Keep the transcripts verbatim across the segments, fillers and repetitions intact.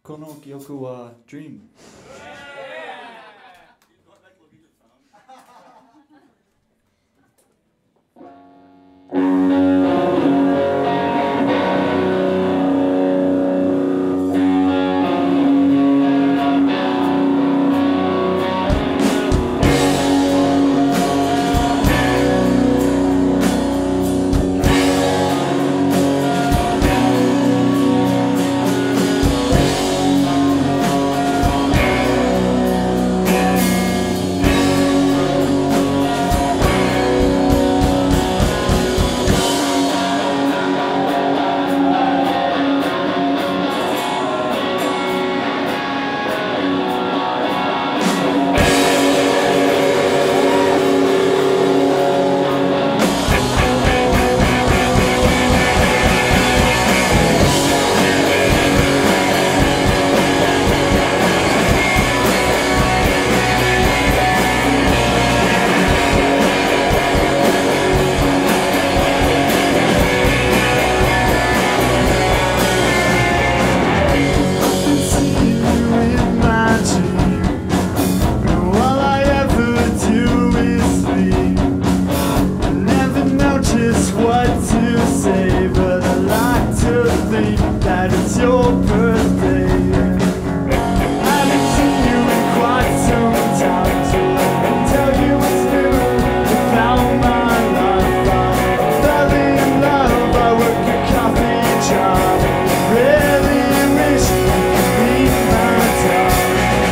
Kono Kyoku wa Dream. That it's your birthday. I haven't seen you in quite some time, so I can tell you what's new about my life. I fell in love, I work a coffee job. Really wish you could be my time.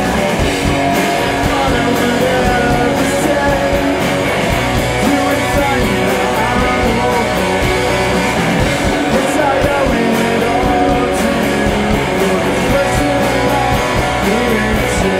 All I would ever say, you would find that I'm okay. Yes, I owe it all to you. You're the person I need to.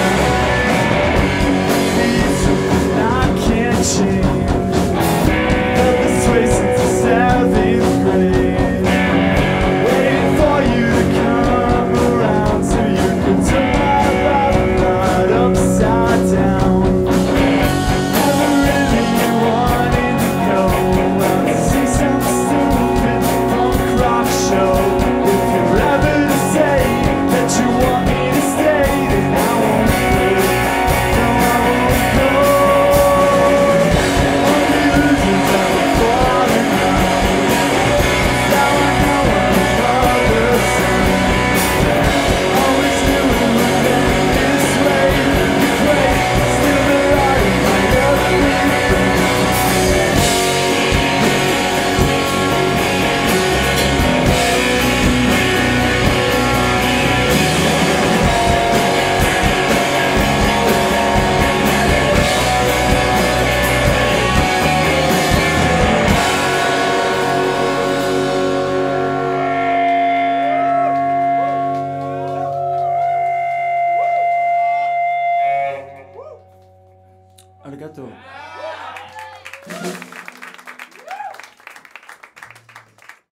Need something I can't change. Felt this way since the seventh grade. Waiting for you to come around so you could turn my life right upside down. Never really wanted to go out to see some stupid punk rock show. If you're ever to say that you want me to stay, then I won't go. No, I won't go. Only losers ever fall in love. Now I know I'm the same. Always knew it would end this way. You pray, still the light of my everything. Arigato.